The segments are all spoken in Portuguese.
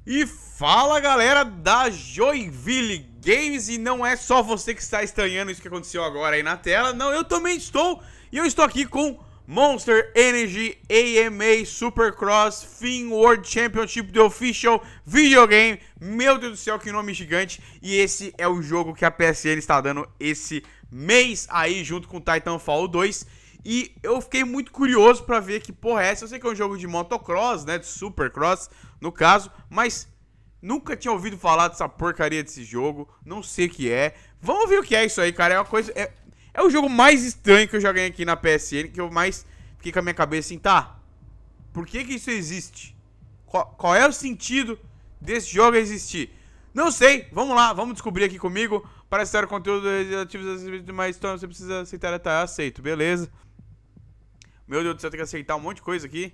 E fala, galera da Joinville Games, e não é só você que está estranhando isso que aconteceu agora aí na tela. Não, eu também estou, e eu estou aqui com Monster Energy AMA Supercross Fin World Championship, The Official Videogame. Meu Deus do céu, que nome gigante. E esse é o jogo que a PSN está dando esse mês aí, junto com Titanfall 2. E eu fiquei muito curioso pra ver que porra é essa. Eu sei que é um jogo de motocross, né, de supercross no caso, mas nunca tinha ouvido falar dessa porcaria desse jogo. Não sei o que é. Vamos ver o que é isso aí, cara. É uma coisa... É o jogo mais estranho que eu já ganhei aqui na PSN, que eu mais fiquei com a minha cabeça assim, tá, por que que isso existe? Qual é o sentido desse jogo existir? Não sei, vamos lá, vamos descobrir aqui comigo. Para acessar o conteúdo ativos mais, então você precisa aceitar, tá? Aceito, beleza. Meu Deus do céu, tem que aceitar um monte de coisa aqui.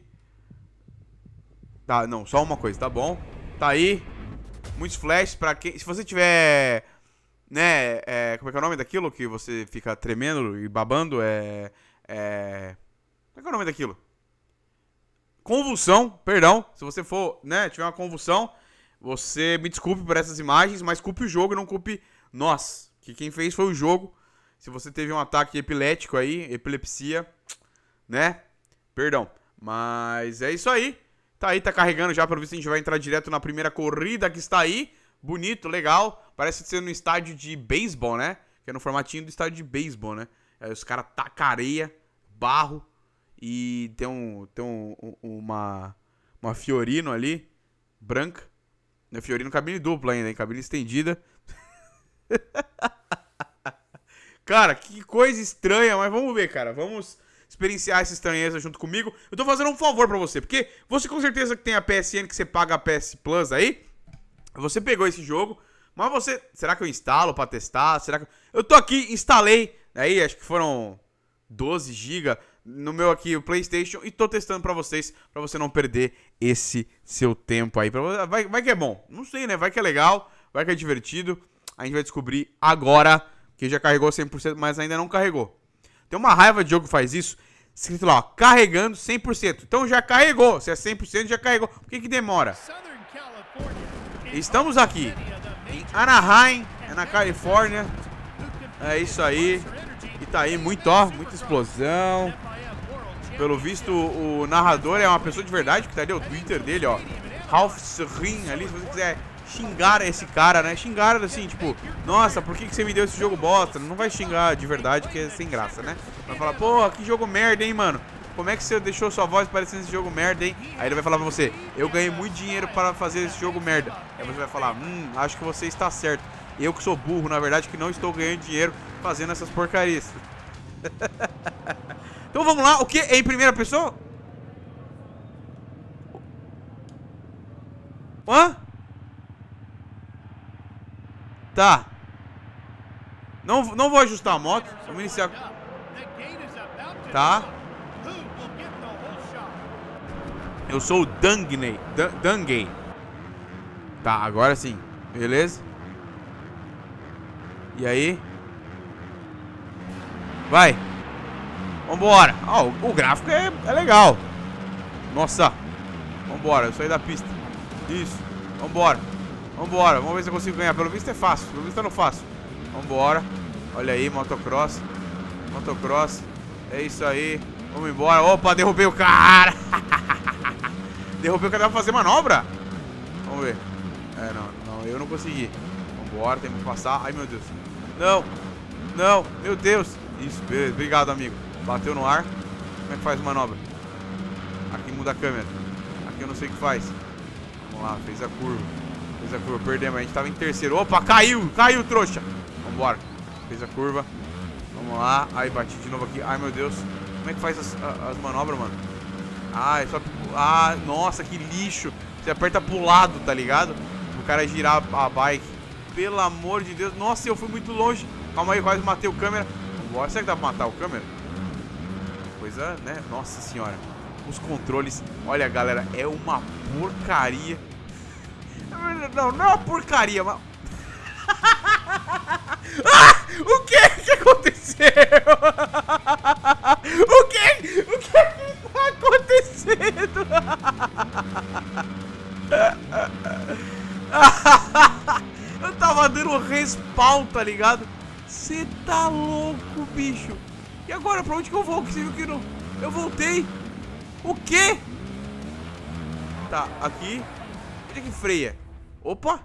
Tá, não, só uma coisa, tá bom. Tá aí, muitos flashes pra quem... Se você tiver... Né, como é que é o nome daquilo que você fica tremendo e babando? Como é que é o nome daquilo? Convulsão, perdão. Se você for, né, tiver uma convulsão, você me desculpe por essas imagens, mas culpe o jogo e não culpe nós. Que quem fez foi o jogo. Se você teve um ataque epilético aí, epilepsia, né, perdão. Mas é isso aí. Tá aí, tá carregando já, pelo visto a gente vai entrar direto na primeira corrida que está aí. Bonito, legal. Parece ser no estádio de beisebol, né? Que é no formatinho do estádio de beisebol, né? Aí os caras tacam areia, barro. E tem uma Fiorino ali, branca. Não é Fiorino cabine dupla ainda, hein? Cabine estendida. Cara, que coisa estranha. Mas vamos ver, cara. Vamos experienciar essa estranheza junto comigo. Eu tô fazendo um favor pra você. Porque você com certeza que tem a PSN, que você paga a PS Plus aí. Você pegou esse jogo, mas você... Será que eu instalo pra testar? Será que... Eu tô aqui, instalei, aí acho que foram 12 GB no meu aqui, o PlayStation, e tô testando pra vocês, pra você não perder esse seu tempo aí. Vai que é bom, não sei, né? Vai que é legal, vai que é divertido. A gente vai descobrir agora, que já carregou 100%, mas ainda não carregou. Tem uma raiva de jogo que faz isso, escrito lá, ó, carregando 100%. Então já carregou, se é 100% já carregou. Por que que demora? Estamos aqui em Anaheim, na Califórnia. É isso aí. E tá aí muito, ó, muita explosão. Pelo visto, o narrador é uma pessoa de verdade, que tá ali o Twitter dele, ó, Ralph Srin ali, se você quiser xingar esse cara, né? Xingar assim, tipo, nossa, por que você me deu esse jogo bosta? Não vai xingar de verdade, que é sem graça, né? Vai falar, pô, que jogo merda, hein, mano? Como é que você deixou sua voz parecendo esse jogo merda, hein? Aí ele vai falar pra você, eu ganhei muito dinheiro para fazer esse jogo merda. Aí você vai falar, acho que você está certo. Eu que sou burro, na verdade, que não estou ganhando dinheiro fazendo essas porcarias. Então vamos lá, o que? É em primeira pessoa? Hã? Tá. Não vou ajustar a moto. Vamos iniciar. Tá. Eu sou o Dungay. Tá, agora sim. Beleza? E aí? Vai. Vambora. Ó, o gráfico é legal. Nossa. Vambora, eu saí da pista. Isso. Vambora. Vambora. Vamos ver se eu consigo ganhar. Pelo visto é fácil. Pelo visto eu não faço. Vambora. Olha aí, motocross. Motocross. É isso aí. Vamos embora. Opa, derrubei o cara. Derrubei o cara, dá pra fazer manobra? Vamos ver. Não, eu não consegui. Vambora, temos que passar. Ai, meu Deus. Não, meu Deus. Isso, beleza, obrigado, amigo. Bateu no ar. Como é que faz manobra? Aqui muda a câmera. Aqui eu não sei o que faz. Vamos lá, fez a curva. Perdemos, a gente tava em terceiro. Opa, caiu, trouxa. Vambora. Fez a curva. Vamos lá. Aí, bati de novo aqui. Ai, meu Deus. Como é que faz as manobras, mano? Ah, é só... Ah, nossa, que lixo. Você aperta pro lado, tá ligado? O cara girar a bike. Pelo amor de Deus. Nossa, eu fui muito longe. Calma aí, quase matei o câmera. Vambora. Será que dá pra matar o câmera? Coisa, né? Nossa senhora. Os controles. Olha, galera, é uma porcaria. Não é uma porcaria, mas... Ah! O que aconteceu? O que tá acontecendo? Eu tava dando respawn, tá ligado? Você tá louco, bicho. E agora, pra onde que eu vou? Você viu que não... Eu voltei. O quê? Tá, aqui. Onde é que freia? Opa.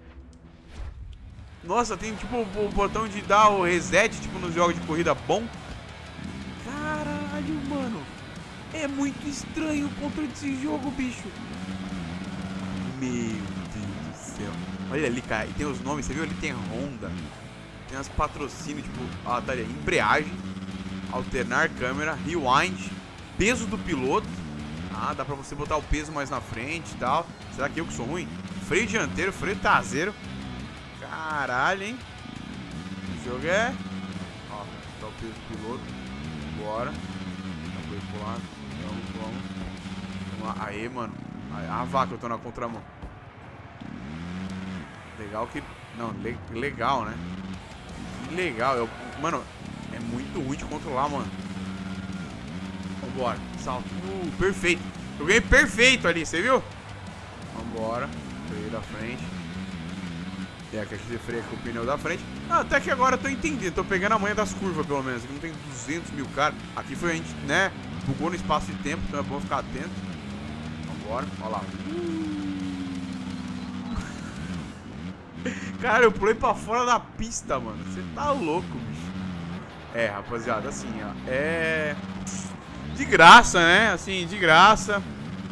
Nossa, tem tipo o botão de dar o reset, tipo nos jogos de corrida bom. Caralho, mano. É muito estranho o controle desse jogo, bicho. Meu Deus do céu. Olha ali, cara. E tem os nomes, você viu? Ali tem Honda. Tem as patrocínios, tipo, tá ali, embreagem, alternar câmera, rewind, peso do piloto. Ah, dá pra você botar o peso mais na frente e tal. Será que eu que sou ruim? Freio dianteiro, freio traseiro. Caralho, hein? O jogo é... Ó, tá o peso do piloto. Bora. Tá coisa pro lado. Vamos lá. Aê, mano. A vaca, eu tô na contramão. Legal que... Não, legal, né? Que legal. Mano, é muito ruim de controlar, mano. Vambora. Salto. Perfeito. Eu ganhei perfeito ali, você viu? Vambora. Freio da frente. É, que aqui você freia com o pneu da frente. Ah, até que agora eu tô entendendo. Tô pegando a manha das curvas, pelo menos. Aqui não tem 200 mil caras. Aqui foi a gente, né? Bugou no espaço de tempo, então é bom ficar atento. Vambora. Olha lá. Cara, eu pulei pra fora da pista, mano. Você tá louco, bicho. É, rapaziada, assim, ó. É... De graça, né? Assim, de graça.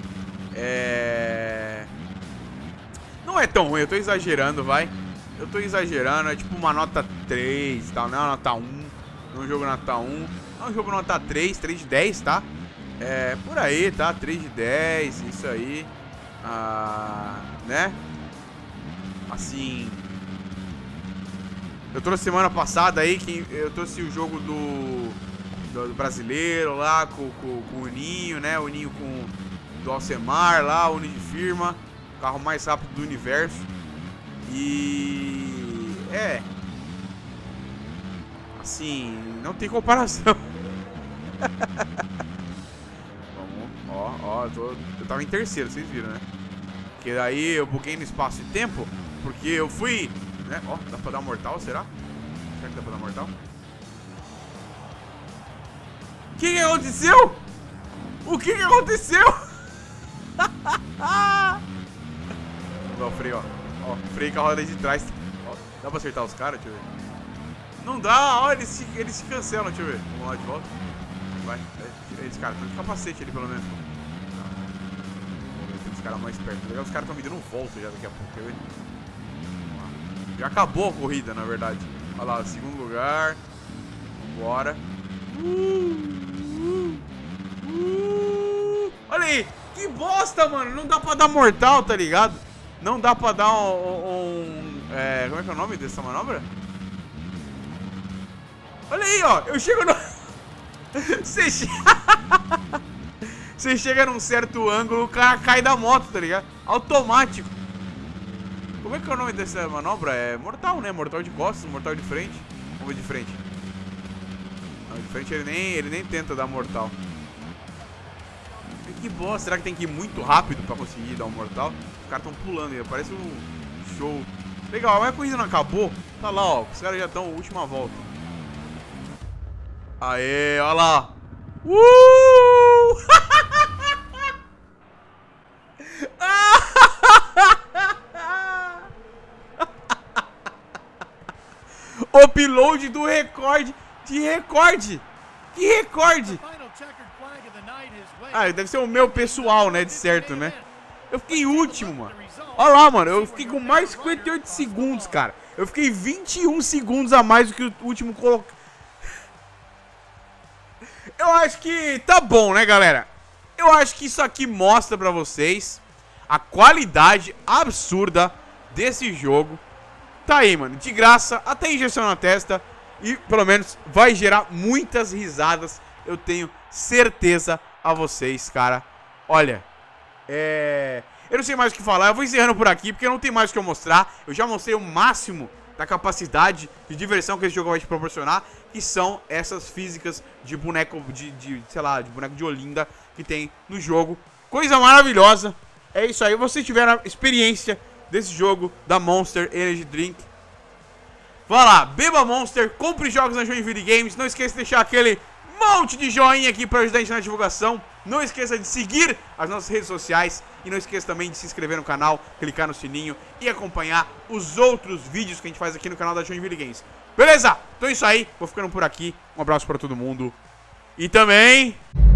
Não é tão ruim, eu tô exagerando, vai. Eu tô exagerando, é tipo uma nota 3 e tal, não é uma nota 1. Não é um jogo nota 1. É um jogo nota 3, 3 de 10, tá? É, por aí, tá? 3 de 10, isso aí. Né? Assim... Eu trouxe semana passada aí, que eu trouxe o jogo do brasileiro lá, com o Ninho, né? O Ninho com do Alcemar lá, o Ninho de firma. O carro mais rápido do universo. E... assim, não tem comparação. Vamos, eu tava em terceiro, vocês viram, né? Porque daí eu buguei no espaço e tempo, porque eu fui... Né? Ó, dá pra dar mortal, será? Será que dá pra dar mortal? O que aconteceu? O que aconteceu? Ó, o freio, ó. Freio com a roda de trás. Ó, dá pra acertar os caras? Deixa eu ver. Não dá, ó, eles se cancelam, deixa eu ver. Vamos lá de volta. Vai, eles, cara, estão de capacete ali pelo menos. Vamos ver, tem os caras mais perto. Os caras estão me dando volta já daqui a pouco, quer ver? Já acabou a corrida, na verdade. Olha lá, segundo lugar. Vambora. Olha aí, que bosta, mano. Não dá pra dar mortal, tá ligado? Não dá pra dar como é que é o nome dessa manobra? Olha aí, ó. Eu chego no... Você chega num certo ângulo, o cara cai da moto, tá ligado? Automático. Como é que é o nome dessa manobra? É mortal, né? Mortal de costas, mortal de frente. Vamos ver de frente. Não, de frente ele nem tenta dar mortal. Que bosta, será que tem que ir muito rápido pra conseguir dar um mortal? Os caras estão pulando aí, parece um show. Legal, mas a corrida não acabou? Tá lá, ó, os caras já estão última volta. Aê, olha lá. Upload do recorde. De recorde. Que recorde? Ah, deve ser o meu pessoal, né? De certo, né? Eu fiquei em último, mano. Olha lá, mano. Eu fiquei com mais 58 segundos, cara. Eu fiquei 21 segundos a mais do que o último colocado. Eu acho que tá bom, né, galera? Eu acho que isso aqui mostra pra vocês a qualidade absurda desse jogo. Tá aí, mano. De graça, até injeção na testa. E, pelo menos, vai gerar muitas risadas. Eu tenho certeza a vocês, cara. Olha, eu não sei mais o que falar. Eu vou encerrando por aqui, porque não tem mais o que eu mostrar. Eu já mostrei o máximo da capacidade de diversão que esse jogo vai te proporcionar, que são essas físicas de boneco sei lá, de boneco de Olinda que tem no jogo. Coisa maravilhosa. É isso aí. Vocês tiveram a experiência desse jogo da Monster Energy Drink. Vá lá, beba Monster, compre jogos na Joinville Games. Não esqueça de deixar aquele monte de joinha aqui para ajudar a gente na divulgação. Não esqueça de seguir as nossas redes sociais. E não esqueça também de se inscrever no canal, clicar no sininho e acompanhar os outros vídeos que a gente faz aqui no canal da Joinville Games. Beleza? Então é isso aí, vou ficando por aqui. Um abraço para todo mundo. E também...